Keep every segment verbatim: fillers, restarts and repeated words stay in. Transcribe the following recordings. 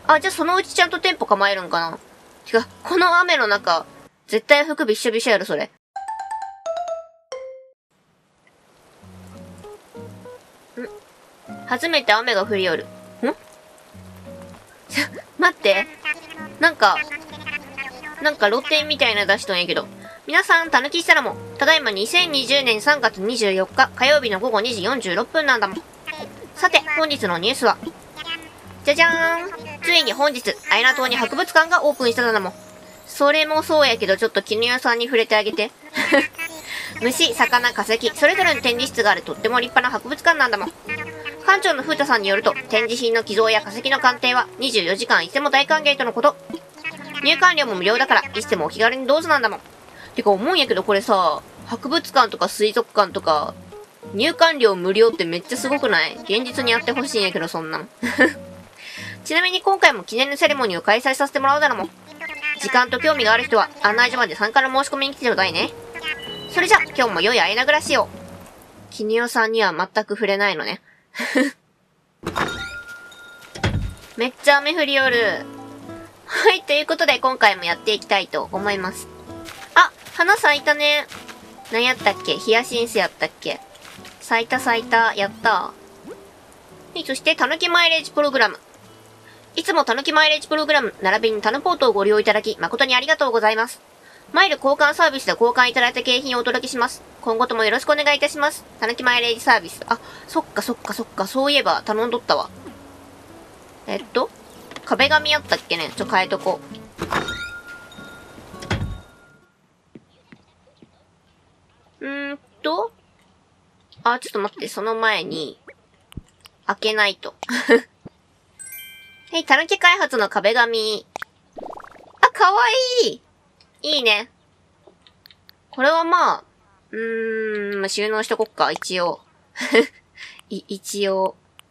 あ、じゃあそのうちちゃんと店舗構えるんかな。てか、この雨の中、絶対服びっしょびしょやろ、それ。ん初めて雨が降りよる。んちょ、待って。なんか、なんか露店みたいな出しとんやけど。皆さん、たぬきしたらも、ただいまにせんにじゅうねんさんがつにじゅうよっか火曜日の午後にじよんじゅうろっぷんなんだもん。さて、本日のニュースは、じゃじゃーん。ついに本日、アイナ島に博物館がオープンしたのだもん。それもそうやけど、ちょっと絹代さんに触れてあげて。虫、魚、化石、それぞれの展示室があるとっても立派な博物館なんだもん。館長の風太さんによると、展示品の寄贈や化石の鑑定はにじゅうよじかんいつでも大歓迎とのこと。入館料も無料だから、いつでもお気軽にどうぞなんだもん。てか思うんやけどこれさ、博物館とか水族館とか、入館料無料ってめっちゃすごくない？現実にやってほしいんやけどそんなん。ちなみに今回も記念のセレモニーを開催させてもらうだろもん。時間と興味がある人は案内所まで参加の申し込みに来てちょうだいね。それじゃ、今日も良いアイナ暮らしを。絹代さんには全く触れないのね。めっちゃ雨降りよる。はい、ということで今回もやっていきたいと思います。あ、花咲いたね。何やったっけ？ヒヤシンスやったっけ？咲いた咲いた。やったはい、そして、たぬきマイレージプログラム。いつもたぬきマイレージプログラム、並びにたぬポートをご利用いただき、誠にありがとうございます。マイル交換サービスで交換いただいた景品をお届けします。今後ともよろしくお願いいたします。たぬきマイレージサービス。あ、そっかそっかそっか、そういえば頼んどったわ。えっと、壁紙やったっけね？ちょ、変えとこう。うーんと、あ、ちょっと待って、その前に、開けないと。はい、たぬき開発の壁紙。あ、かわいい！いいね。これはまあ、うーん、収納しとこっか、一応。い、一応。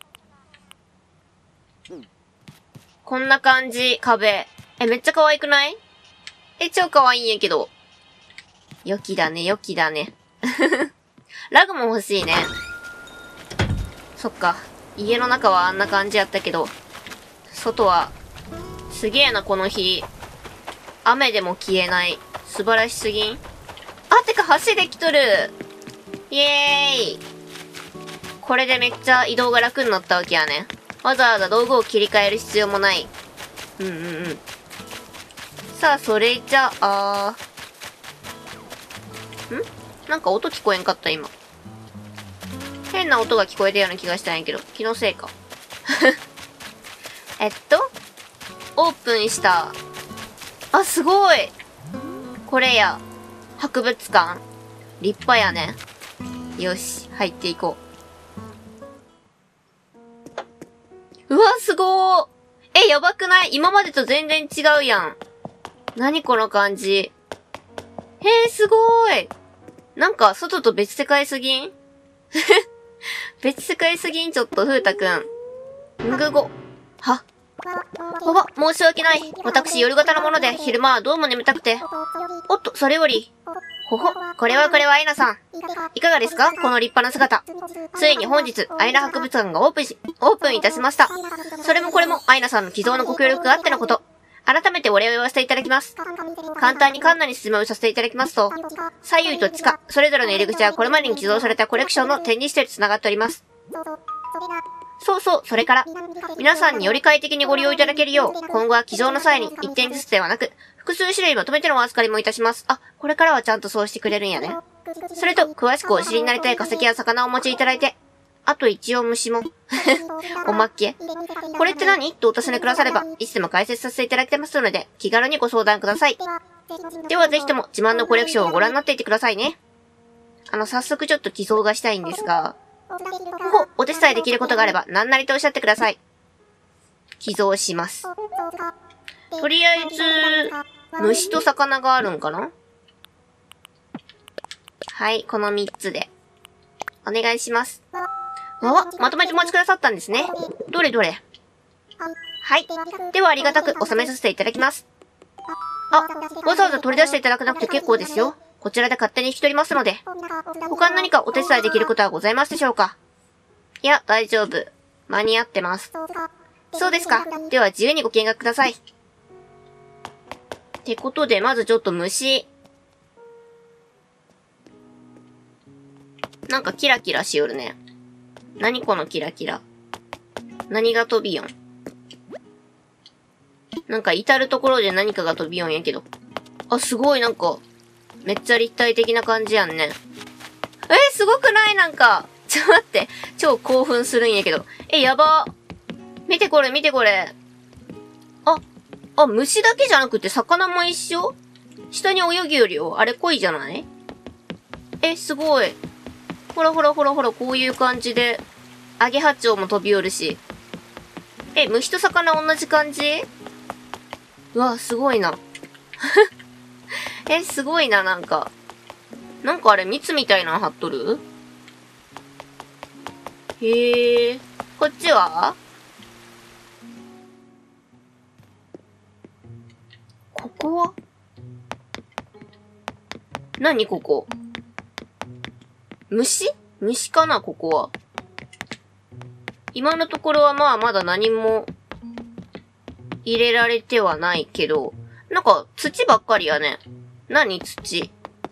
こんな感じ、壁。え、めっちゃ可愛くない？え、超可愛いんやけど。良きだね、良きだね。ラグも欲しいね。そっか。家の中はあんな感じやったけど、外は、すげえな、この日。雨でも消えない。素晴らしすぎん？あ、てか橋できとる。イエーイ。これでめっちゃ移動が楽になったわけやね。わざわざ道具を切り替える必要もない。うんうんうん。さあ、それじゃあ、ん？なんか音聞こえんかった、今。変な音が聞こえたような気がしたんやけど、気のせいか。えっと、オープンした。あ、すごい！これや。博物館。立派やね。よし、入っていこう。うわ、すごー！え、やばくない？今までと全然違うやん。何この感じ。へえ、すごーい。なんか、外と別世界すぎん？別世界すぎん、ちょっと、ふうたくん。んぐご。は？おば、申し訳ない。私、夜型のもので、昼間はどうも眠たくて。おっと、それより。ほほ、これはこれはアイナさん。いかがですか？この立派な姿。ついに本日、アイナ博物館がオープンし、オープンいたしました。それもこれも、アイナさんの寄贈のご協力があってのこと。改めてお礼を言わせていただきます。簡単に館内に説明をさせていただきますと、左右と地下、それぞれの入り口はこれまでに寄贈されたコレクションの展示室で繋がっております。そうそう、それから、皆さんにより快適にご利用いただけるよう、今後は寄贈の際に一点ずつではなく、複数種類まとめてのお預かりもいたします。あ、これからはちゃんとそうしてくれるんやね。それと、詳しくお知りになりたい化石や魚をお持ちいただいて、あと一応虫も。おまけ。これって何？とお尋ねくだされば、いつでも解説させていただきますので、気軽にご相談ください。ではぜひとも自慢のコレクションをご覧になっていってくださいね。あの、早速ちょっと寄贈がしたいんですが、ほ、お手伝いできることがあれば何なりとおっしゃってください。寄贈します。とりあえず、虫と魚があるんかな？はい、このみっつで。お願いします。わ、まとめてお待ちくださったんですね。どれどれ。はい。ではありがたく収めさせていただきます。あ、わざわざ取り出していただかなくて結構ですよ。こちらで勝手に引き取りますので。他に何かお手伝いできることはございますでしょうか？いや、大丈夫。間に合ってます。 そうですか。では自由にご見学ください。ってことで、まずちょっと虫。なんかキラキラしよるね。何このキラキラ。何が飛びよん。なんか至るところで何かが飛びよんやけど。あ、すごいなんか、めっちゃ立体的な感じやんね。えー、すごくないなんか。ちょっと待って。超興奮するんやけど。え、やば。見てこれ見てこれ。あ、あ、虫だけじゃなくて魚も一緒？下に泳ぎよるよ。あれ鯉じゃない？え、すごい。ほらほらほらほら、こういう感じで。アゲハチョウも飛び寄るし。え、虫と魚同じ感じ？うわ、すごいな。え、すごいな、なんか。なんかあれ、蜜みたいなの貼っとる？へえ。こっちは？ここは？何ここ？虫？虫かな、ここは。今のところはまあまだ何も入れられてはないけど、なんか土ばっかりやね。何土？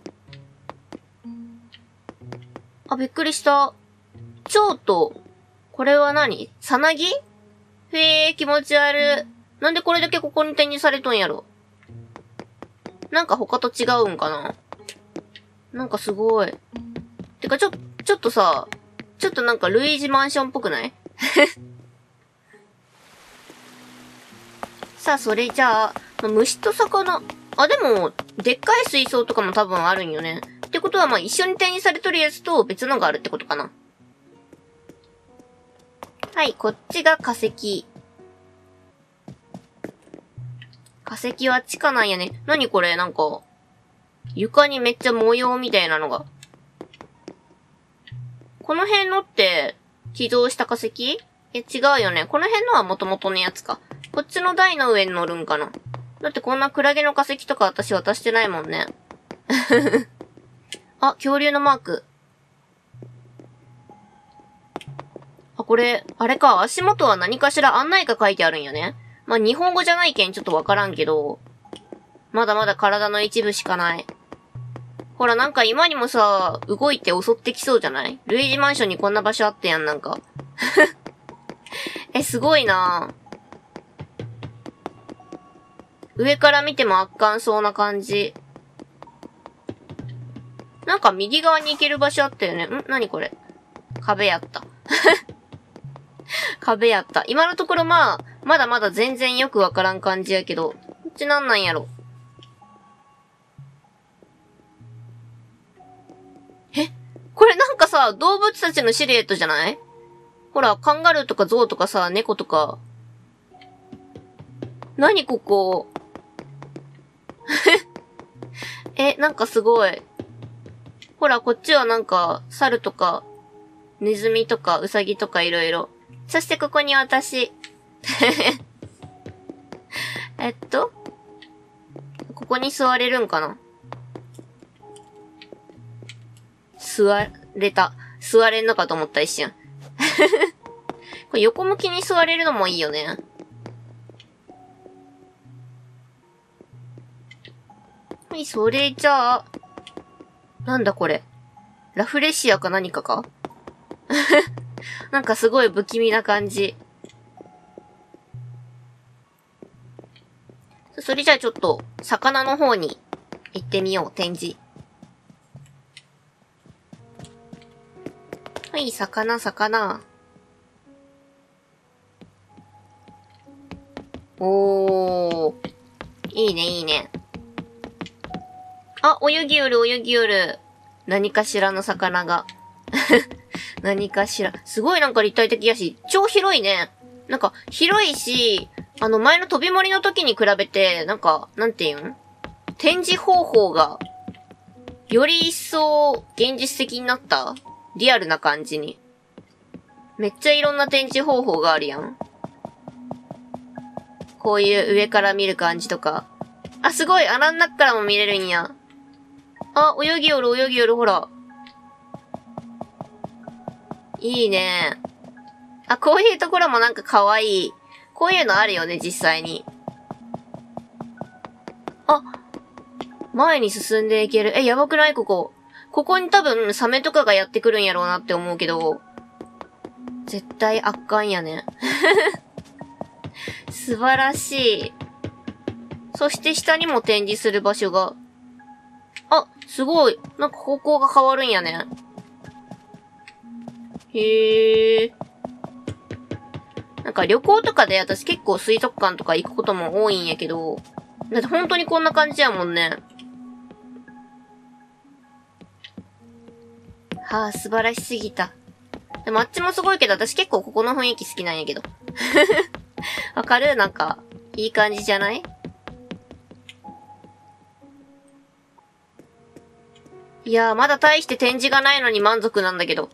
あ、びっくりした。蝶と、これは何？さなぎ？へえ、気持ち悪い。なんでこれだけここに展示されとんやろ。なんか他と違うんかな？なんかすごい。てかちょ、ちょっとさ、ちょっとなんかルイージマンションっぽくない？さあ、それじゃあ、虫と魚。あ、でも、でっかい水槽とかも多分あるんよね。ってことはまあ一緒に展示されとるやつと別のがあるってことかな。はい、こっちが化石。化石は地下なんやね。なにこれなんか、床にめっちゃ模様みたいなのが。この辺のって、寄贈した化石？え、違うよね。この辺のは元々のやつか。こっちの台の上に乗るんかな。だってこんなクラゲの化石とか私渡してないもんね。あ、恐竜のマーク。あ、これ、あれか、足元は何かしら案内が書いてあるんよね。まあ、日本語じゃないけんちょっとわからんけど、まだまだ体の一部しかない。ほら、なんか今にもさ、動いて襲ってきそうじゃない？ルイージマンションにこんな場所あってやん、なんか。え、すごいなぁ。上から見ても圧巻そうな感じ。なんか右側に行ける場所あったよね。ん？何これ？壁やった。壁やった。今のところまあ、まだまだ全然よくわからん感じやけど、こっちなんなんやろ。え？これなんかさ、動物たちのシルエットじゃない？ほら、カンガルーとかゾウとかさ、猫とか。何ここ？え、なんかすごい。ほら、こっちはなんか、猿とか、ネズミとか、ウサギとかいろいろ。そしてここに私。えっと、ここに座れるんかな？座れた。座れんのかと思った一瞬。これ横向きに座れるのもいいよね。はい、それじゃあ、なんだこれ。ラフレシアか何かか？なんかすごい不気味な感じ。それじゃあちょっと、魚の方に行ってみよう、展示。はい、魚、魚。おー。いいね、いいね。あ、泳ぎよる、泳ぎよる。何かしらの魚が。何かしら。すごいなんか立体的やし、超広いね。なんか、広いし、あの前の飛び盛りの時に比べて、なんか、なんていうん展示方法が、より一層現実的になった？リアルな感じに。めっちゃいろんな展示方法があるやん。こういう上から見る感じとか。あ、すごい穴の中からも見れるんや。あ、泳ぎよる泳ぎよる、ほら。いいね。あ、こういうところもなんか可愛い。 こういうのあるよね、実際に。あ、前に進んでいける。え、やばくないここ。ここに多分、サメとかがやってくるんやろうなって思うけど、絶対あっかんやね。素晴らしい。そして下にも展示する場所が。あ、すごい。なんか方向が変わるんやね。へえ。なんか旅行とかで私結構水族館とか行くことも多いんやけど、だって本当にこんな感じやもんね。はあ、素晴らしすぎた。でもあっちもすごいけど、私結構ここの雰囲気好きなんやけど。わかる？なんか、いい感じじゃない？いやー、まだ大して展示がないのに満足なんだけど。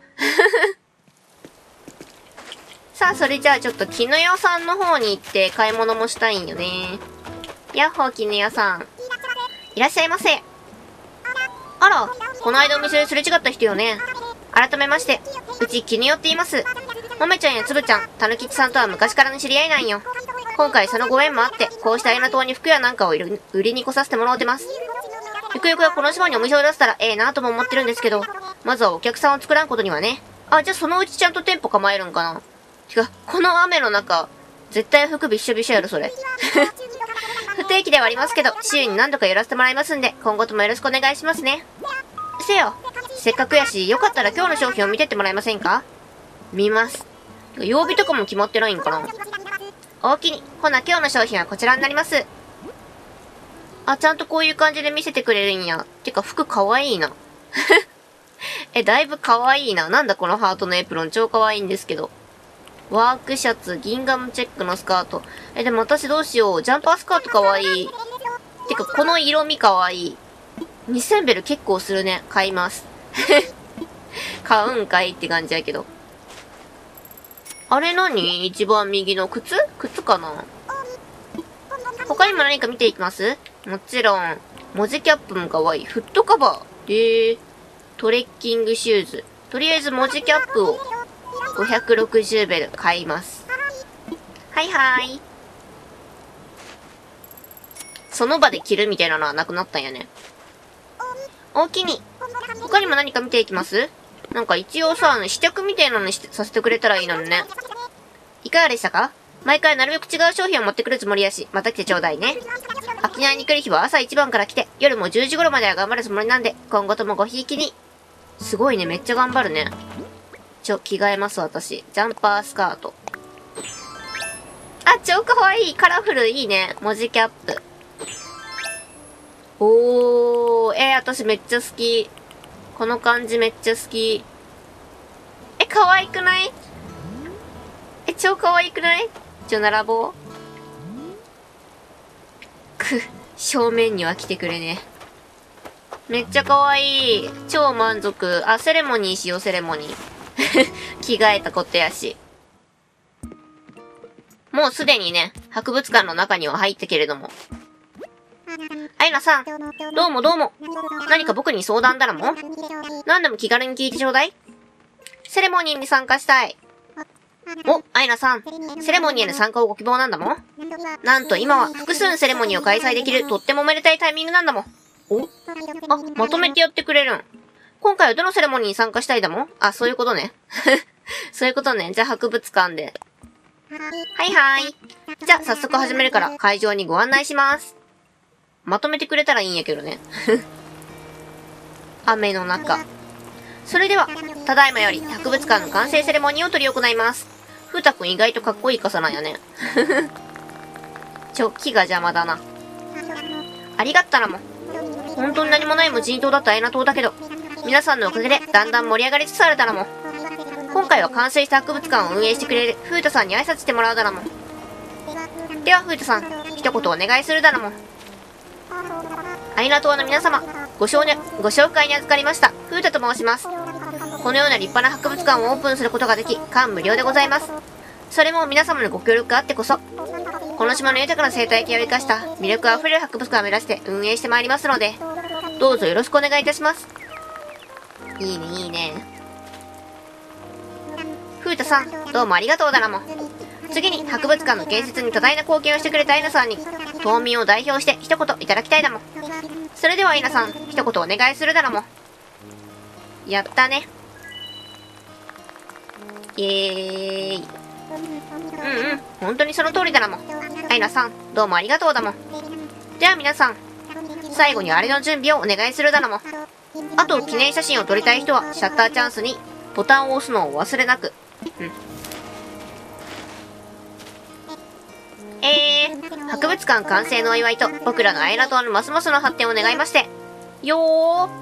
さあ、それじゃあちょっと絹代さんの方に行って買い物もしたいんよね。やっほー、絹代さん。いらっしゃいませ。あら、この間お店ですれ違った人よね。改めまして、うち絹代って言います。もめちゃんやつぶちゃん、たぬきちさんとは昔からの知り合いなんよ。今回そのご縁もあって、こうした綾菜島に服やなんかを売りに来させてもらってます。ゆくゆくはこの島にお店を出したらええなとも思ってるんですけど、まずはお客さんを作らんことにはね。あ、じゃあそのうちちゃんと店舗構えるんかな。てか、この雨の中、絶対服びっしょびしょやろ、それ。不定期ではありますけど、週に何度か寄らせてもらいますんで、今後ともよろしくお願いしますね。せよ、せっかくやし、よかったら今日の商品を見てってもらえませんか？見ます。曜日とかも決まってないんかな。おおきに。ほな、今日の商品はこちらになります。あ、ちゃんとこういう感じで見せてくれるんや。てか、服かわいいな。え、だいぶかわいいな。なんだこのハートのエプロン。超かわいいんですけど。ワークシャツ、ギンガムチェックのスカート。え、でも私どうしよう。ジャンパースカートかわいい。てか、この色味かわいい。にせんベル結構するね。買います。買うんかいって感じやけど。あれ何？一番右の靴？靴かな？他にも何か見ていきます？もちろん。文字キャップもかわいい。フットカバー。えー。トレッキングシューズ。とりあえず文字キャップをごひゃくろくじゅうベル買います。はいはーい。その場で着るみたいなのはなくなったんやね。おおきに。他にも何か見ていきます？なんか一応さ、試着みたいなのにさせてくれたらいいのにね。いかがでしたか？毎回なるべく違う商品を持ってくるつもりやし、また来てちょうだいね。沖縄に来る日は朝一番から来て、夜もじゅうじ頃までは頑張るつもりなんで、今後ともごひいきに。すごいね、めっちゃ頑張るね。ちょ、着替えます私。ジャンパースカート。あ、超かわいい。カラフルいいね。文字キャップ。おー、えー、私めっちゃ好き。この感じめっちゃ好き。え、可愛くない？え、超可愛くない？ちょ、並ぼう。く、正面には来てくれね。めっちゃ可愛い。超満足。あ、セレモニーしよう、セレモニー。着替えたことやし。もうすでにね、博物館の中には入ったけれども。アイナさん、どうもどうも。何か僕に相談だらも？何でも気軽に聞いてちょうだい。セレモニーに参加したい。お、アイナさん、セレモニーへの参加をご希望なんだもん。なんと今は複数のセレモニーを開催できるとってもおめでたいタイミングなんだもん。お？あ、まとめてやってくれるん。今回はどのセレモニーに参加したいだもん？あ、そういうことね。そういうことね。じゃあ博物館で。はいはーい。じゃあ早速始めるから会場にご案内します。まとめてくれたらいいんやけどね。雨の中。それでは、ただいまより博物館の完成セレモニーを執り行います。ふうたくん意外とかっこいい傘なんやね。ちょ、木が邪魔だな。ありがったらも。本当に何もない無人島だったアイナ島だけど、皆さんのおかげでだんだん盛り上がりつつあるだらも。今回は完成した博物館を運営してくれるふうたさんに挨拶してもらうだらも。ではふうたさん、一言お願いするだらも。アイナ島の皆様、ご紹介、ご紹介に預かりました、ふうたと申します。このような立派な博物館をオープンすることができ、感無量でございます。それも皆様のご協力があってこそ、この島の豊かな生態系を生かした魅力あふれる博物館を目指して運営してまいりますので、どうぞよろしくお願いいたします。いいね、いいね。ふうたさん、どうもありがとうだらも。 次に、博物館の建設に多大な貢献をしてくれたアイナさんに、島民を代表して一言いただきたいだもん。それではアイナさん、一言お願いするだろもん。やったね。イエーイ。うんうん、本当にその通りだなもん。アイナさん、どうもありがとうだもん。では皆さん、最後にあれの準備をお願いするだろも。あと、記念写真を撮りたい人は、シャッターチャンスに、ボタンを押すのを忘れなく。うん。えー、博物館完成のお祝いと、僕らのアイラ島のますますの発展を願いまして。よー。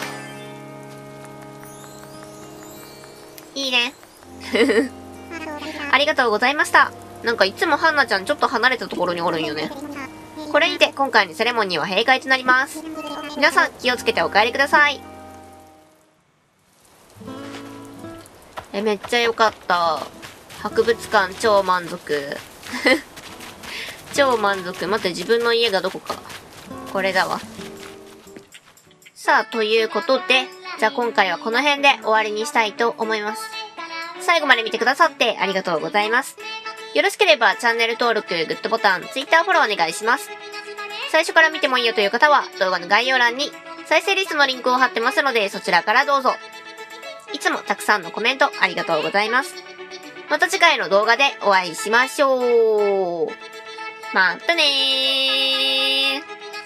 いいね。ありがとうございました。なんかいつもハンナちゃんちょっと離れたところにおるんよね。これにて今回のセレモニーは閉会となります。皆さん気をつけてお帰りください。え、めっちゃ良かった。博物館超満足。超満足。待って、自分の家がどこか。これだわ。さあ、ということで、じゃあ今回はこの辺で終わりにしたいと思います。最後まで見てくださってありがとうございます。よろしければチャンネル登録、グッドボタン、Twitter フォローお願いします。最初から見てもいいよという方は動画の概要欄に再生リストのリンクを貼ってますのでそちらからどうぞ。いつもたくさんのコメントありがとうございます。また次回の動画でお会いしましょう。またねー。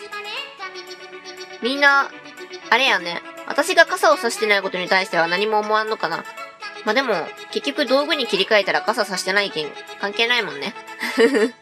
みんな、あれやね。私が傘を差してないことに対しては何も思わんのかな。まあ、でも、結局道具に切り替えたら傘差してないけん、関係ないもんね。